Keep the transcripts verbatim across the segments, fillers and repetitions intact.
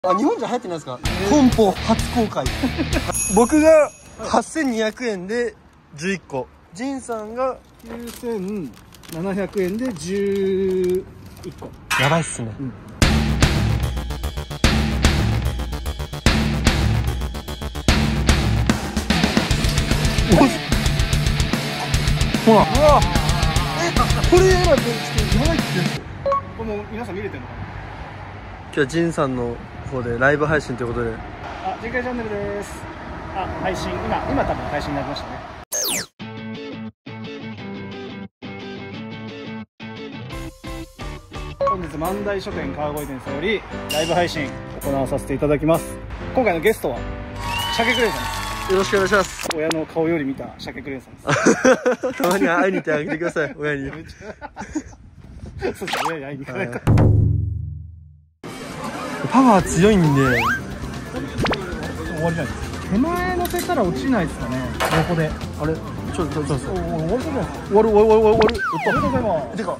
あ、日本じゃ流行ってないですか。本邦初公開。僕がはっせんにひゃくえんでじゅういっこ、ジンさんがきゅうせんななひゃくえんでじゅういっこ。 やばいっすね、うん、ほら、うわえ、これやばいってやばいってこれもう皆さん見れてるのかな。 今日はジンさんの方でライブ配信ということで、 あ、ジンカイチャンネルです。あ、配信、今、今多分配信になりましたね。本日万代書店川越店さんよりライブ配信行わさせていただきます。今回のゲストは鮭クレイさんです。 よろしくお願いします。 親の顔より見た鮭クレイさんです。 たまに会いに行ってあげてください、親に。 そうですね、親に会いに行かないと。 パワー強いんで。 終わりじゃないですか。手前乗せたら落ちないですかね。横で。あれ、ちょっと、ちょっと、終わるじゃないですか。 終わる、終わる、終わる、終わる。 ありがとうございます。 てか。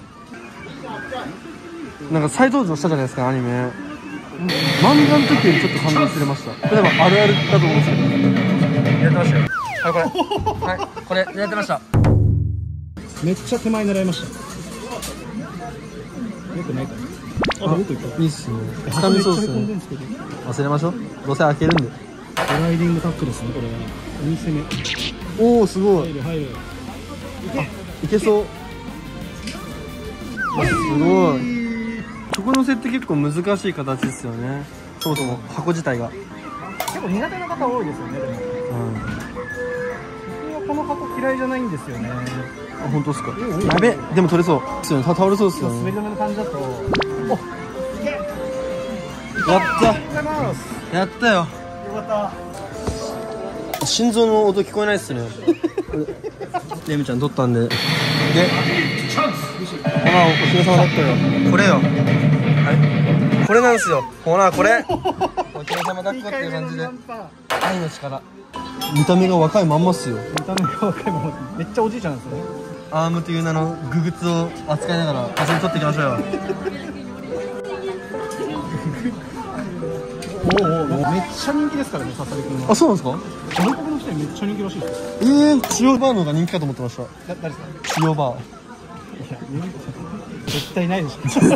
なんか再登場したじゃないですか、アニメ。漫画の時よりちょっと感動してました。例えばあるあるだと思うんですけど。やってましたよ。はい、これ。はい、これやってました。 めっちゃ手前狙いました。よくないかな。あ、よくいった。 いいっすね。掴みそうっすね。忘れましょう。どうせ開けるんで。 ドライビングタックですね、これは。に攻め。 おお、すごい。 入る、入る。いけ。 いけそう。すごい。曲乗せって結構難しい形ですよね。そもそも箱自体が。 結構苦手な方多いですよね。でも。うん。僕はこの箱嫌いじゃないんですよね。 あ、本当ですか。やべ、でも取れそう。ですよね。倒れそうですよね。 滑り止めの感じだと。お。いけ。 やった。やったよ。よかった。 心臓の音聞こえないっすね。レミちゃん取ったんで。で。ほら、お疲れ様だったよ。これよ。はい。これなんですよ。ほら、これ。お疲れ様だったっていう感じで。愛の力。見た目が若いまんまっすよ。 見た目が若いまま。めっちゃおじいちゃんですね。 アームという名のググツを扱いながら、遊び取っていきましょうよ。 おお、めっちゃ人気ですからね、ササリ君は。 あ、そうなんですか。 外国の人にめっちゃ人気らしいです。 ええー、塩バーの方が人気かと思ってました。 誰ですか。 塩バー。 いや、絶対ないでしょ。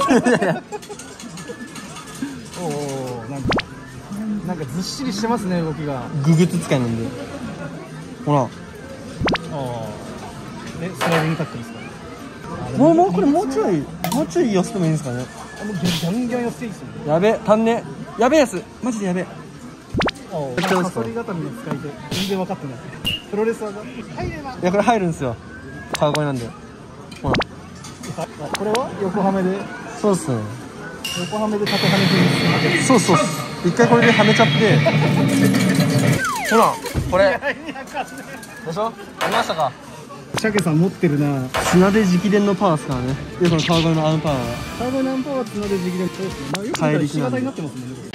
おお、なんか、なんかずっしりしてますね、動きが。 ググツ使いなんで。ほら。ああ。え、スライディングタックですか。 もう、もう、これもうちょい、もうちょい寄せてもいいんですかね。 あ、もうギャンギャン寄せていいですよね。 やべ、足んね。やべえやつ、マジでやべえ。 ああ、サソリ固めの使い手、全然分かってない。プロレス技。入れば。いや、これ入るんですよ。川越なんで。ほら。 これは横はめで。 そうっすね。 横はめで縦はめで。 そうそう。一回これではめちゃって。ほら、これ。でしょ。ありましたか。 鮭さん持ってるな。 砂で直伝のパワーですからね。で、この川越のアームパワー。 川越のアームパワーは砂で直伝。そうですね。まあ、よく見たら石型になってますもんね。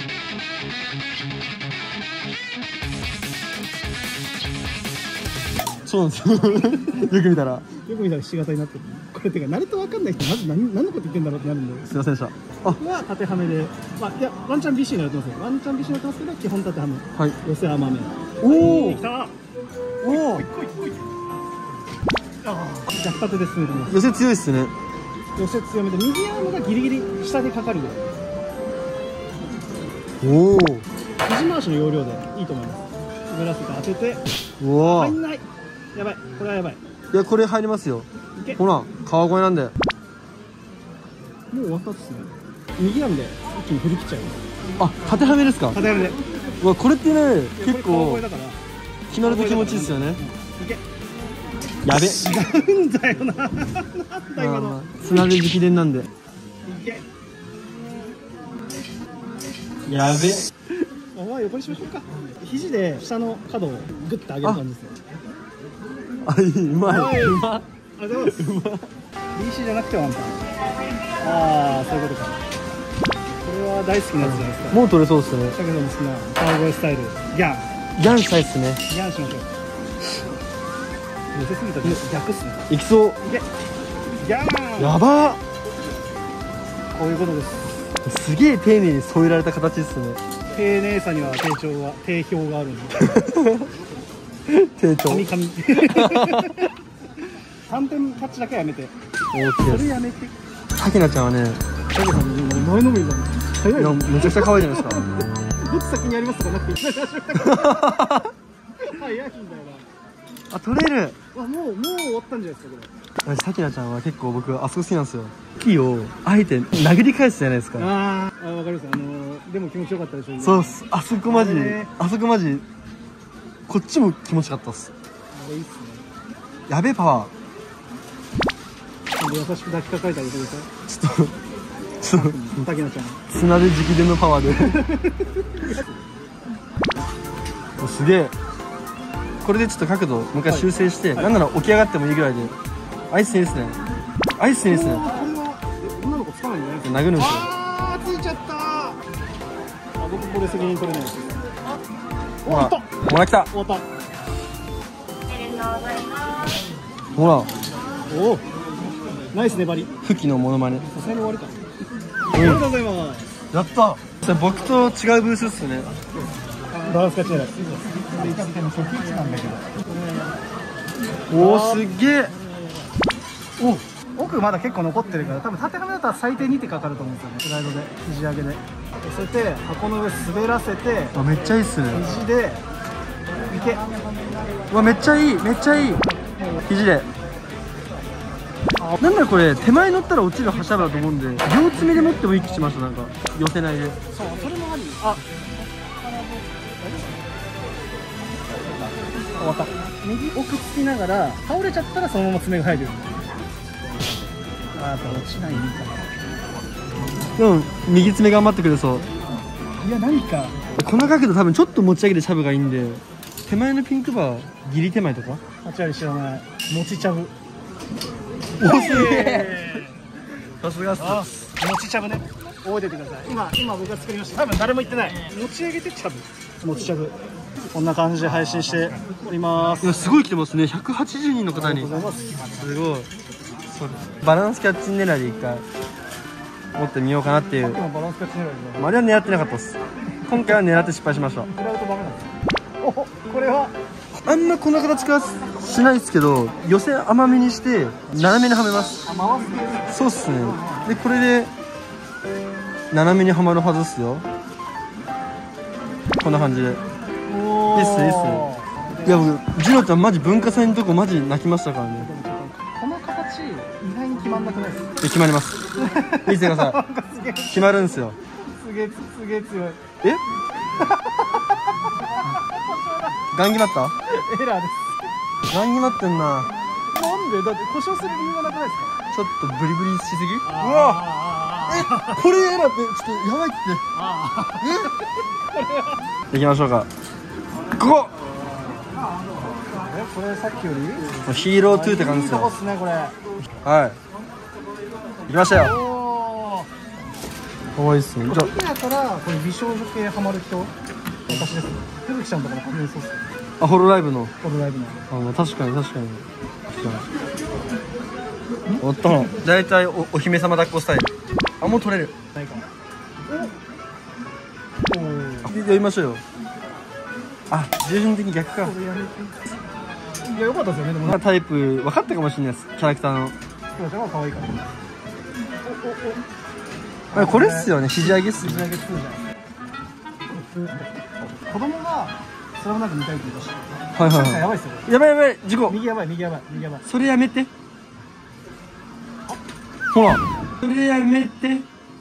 そうなんですよ。よく見たら。 よく見たらひし形になってる。これてか、慣れと分かんない人、まず何、何のこと言ってんだろうってなるんで。 すいませんでした。 あ、は縦はめで。まあ、いや、ワンチャン ビーシー になってますよ。ワンチャン ビーシー になってますけど、基本縦はめ。はい。寄せ甘め。おお。きた。おお。逆縦で進めてます。 寄せ強いっすね。 寄せ強めで、右アームがギリギリ下でかかるぐらい。 おお。 肘回しの要領でいいと思います。滑らせて当てて。 うわ。 入んない。やばい、これはやばい。 いや、これ入りますよ。ほら、川越なんで。もう終わったっすね。右なんで、一気に振り切っちゃいます。 あ、縦はめですか。 縦はめで。 うわ、これってね、結構。 だから。 決まると気持ちいいですよね。 いけ。 やべ。 違うんだよな。なんだ今の。 砂で直伝なんで。いけ。 やべ。 お前横にしましょうか。肘で下の角をグッと上げる感じですね。 あ、いい、うまい。うま。 ありがとうございます。ビーシー じゃなくてワンタン。ああ、そういうことか。これは大好きなやつじゃないですか。 もう取れそうですね。 鮭さんの好きな川越スタイル。ギャン。 ギャンしたいっすね。 ギャンしましょう。寄せすぎた逆っすね。 いきそう。 いけ。ギャン。 やば。 こういうことです。 すげえ丁寧に添えられた形ですね。 丁寧さには定評が定評があるんで。 丁重。 神々。三点タッチだけはやめて。 オーケーです。 それやめて。 さきなちゃんはね、 さきさん前のめりだね。早い。 いやめちゃくちゃ可愛いじゃないですか。 どっち先にやりますとかなくていい。早いんだよな。 あ、取れる。 あ、もうもう終わったんじゃないですかこれ。 さきなちゃんは結構僕あそこ好きなんですよ。木をあえて殴り返すじゃないですか。 ああ、わかります。あのー、でも気持ちよかったでしょうね。 そうっす。あそこマジ、 ね、 あそこマジこっちも気持ちよかったっす。 あれいいっすね。 やべえパワー。 優しく抱きかかえてあげてください。 ちょっとちょっとたけなちゃん砂で直伝のパワーでおすげえ。これでちょっと角度もう一回修正して、はい、なんなら起き上がってもいいぐらいで。アイスいいですね。アイスいいですね。 女の子つかないんじゃないですか。 殴るんですよ。 あーついちゃった。あ、僕これ責任取れないです。 ほらほら来た。 終わった。 ほらおおナイス粘り。 フキのモノマネ。 さすがに終わりか。 ありがとうございます。 やった。それ僕と違うブースっすね。 バランスが違う。 おおすげえ。 お奥まだ結構残ってるから、多分縦紙だったら最低に手かかると思うんですよね。スライドで肘上げで乗せて箱の上滑らせて、 あめっちゃいいっすね。 肘でいけ。 うわめっちゃいいめっちゃいい。肘でなんだこれ、手前乗ったら落ちる柱だと思うんで両爪で持ってもいい気しました。なんか寄せないで。 そう、それもあり。あ、終わった。右奥つきながら倒れちゃったらそのまま爪が入るよ。あー、やっぱ落ちない。いいかでも右爪頑張ってくれそう。 いや、何かこの角度多分ちょっと持ち上げてシャブがいいんで、手前のピンクバーギリ手前とか。 あちら知らない。持ちちゃぶ。 おすげえ。さすがっす。 持ちちゃぶね。覚えててください。今今僕が作りました。多分誰も言ってない。持ち上げてちゃぶ。持ちちゃぶ。こんな感じで配信しております。 いやすごい来てますね。ひゃくはちじゅうにんの方に。すごい。バランスキャッチ狙いで一回持ってみようかなっていう。 バランスキャッチ狙いで。 あれは狙ってなかったです。今回は狙って失敗しました。 食らうとダメなんです。お、これはあんまこんな形はしないですけど、寄せ甘めにして斜めにはめます。 あ、回す。 そうっすね。でこれで斜めにはまるはずっすよ。こんな感じで。いいっすいいっす。いや僕ジロちゃんマジ文化祭のとこマジ泣きましたからね。 この形意外に決まんなくないですか。 決まります。見てください。決まるんですよ。 すげえすげえ強い。 えガン決まった。 エラーです。 ガン決まってんな。 なんでだって故障する理由がなくないですか。 ちょっとブリブリしすぎ。うわわえこれエラーってちょっとやばいって。え行きましょうか。ここえこれさっきよりヒーローツーって感じですよ。 いいとこっすねこれ。 はい行きましたよ。かわいいっすね。じゃあ好きだからこれ美少女系ハマる人私です。ふぶきちゃんとかの確認そうっす。 あホロライブのホロライブのあ確かに確かに。おっとの大体 お, お姫様抱っこスタイル。あもう取れる。 ないかな。 おおやりましょうよ。あ従順的に逆か。 いや良かったですよね。でもタイプ分かったかもしれないです。キャラクターのふぶきちゃんは可愛いから。 おおおこれっすよね。肘上げっすね。 肘上げツーじゃない。子供がスラムダンク見たいって言いました。 はいはいはい。 やばいっすよ。 やばいやばい事故。 右やばい右やばい右やばい。 それやめて。ほらそれやめて。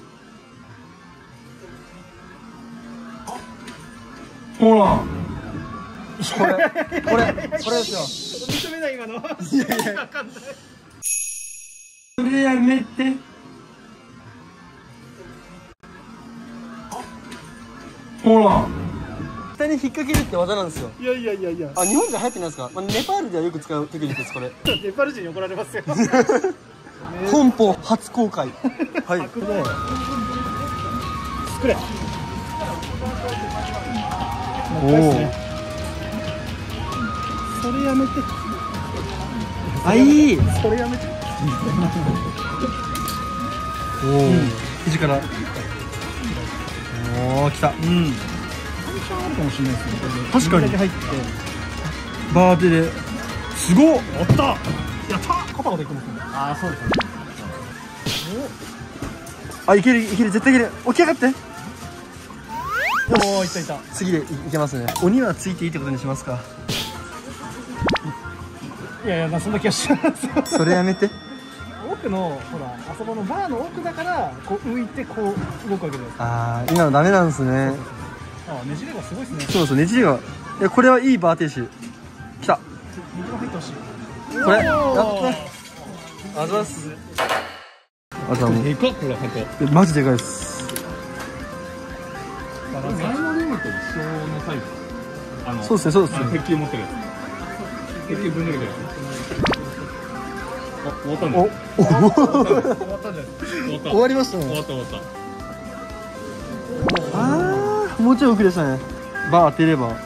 ほらこれこれこれですよ。 認めない今の。いやいやわかんない。 それやめて。ほら下に引っ掛けるって技なんですよ。 いやいやいやいや。 あ日本じゃ流行ってないですか。まあ、ネパールではよく使うテクニックです。これネパール人に怒られますよ。 本邦初公開。はい。 作れ。 おお。 それやめて。 あいい。 それやめて。 おお。肘から。 おお来た。 うん。ワンチャンあるかもしれないですね。 確かにだけ入って。 バーテですごっ。 おったやった肩ができますね。ああ、そうですね。 あ、いけるいける、絶対いける。起き上がって。 おお、いったいた。 次でいけますね。鬼はついていいってことにしますか。 いやいや、そんな気がしますよ。 それやめて。 奥のほら、あそこのバーの奥だからこう浮いてこう動くわけです。 ああ、今のダメなんですね。 ああ、ねじれがすごいですね。 そうそう、ねじりが。いや、これはいいバー停止。来た。 右も入ってほしい。 これやった。あざっす。あとはもうでかっ、これ箱。 えマジでかいです。 前のルームと一緒のサイズ。あのそうですね、そうですね。 鉄球持ってるやつ。鉄球ぶん抜けてるやつ。あ、終わったんだ。 お、 終わったんじゃない。終わった。 終わりましたね。 終わった終わった。 ああ、もうちょい奥でしたね。バー当てれば。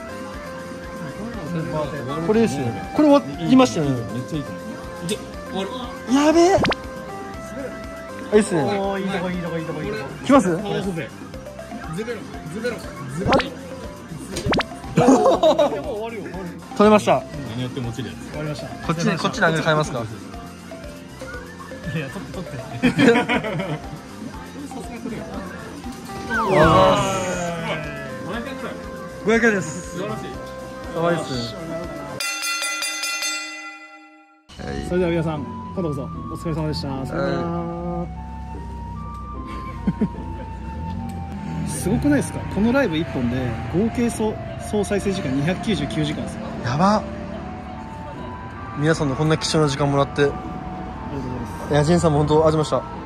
これですよね。これ終わりましたよね。 めっちゃいいと思う。いけ、終わる。 やべえ。いいっすね。 おー、いいとこいいとこいいとこいいとこ。 来ます？ 倒すぜ。ズベロ、ズベロ、ズベロ。もう終わるよ、終わる。 取れました。 何やっても落ちるやつ。終わりました。 こっちにこっちにアングル変えますか。 いや、取って取って。 ごひゃくえんです。 素晴らしい。 かわいいっすね。 それでは皆さん、今度こそお疲れ様でした。さよなら。すごくないですか？このライブいっぽんで合計総総再生時間にひゃくきゅうじゅうきゅうじかんですよ。 やば。皆さんのこんな貴重な時間もらって。 ありがとうございます。 いや、ジェンさんも本当ありがとうございました。